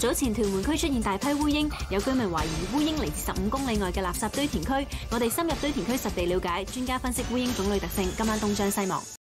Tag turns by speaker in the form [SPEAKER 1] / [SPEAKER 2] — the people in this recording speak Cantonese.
[SPEAKER 1] 早前屯門區出現大批烏蠅，有居民懷疑烏蠅嚟自15公里外嘅垃圾堆填區。我哋深入堆填區實地了解，專家分析烏蠅種類特性。今晚東張西望。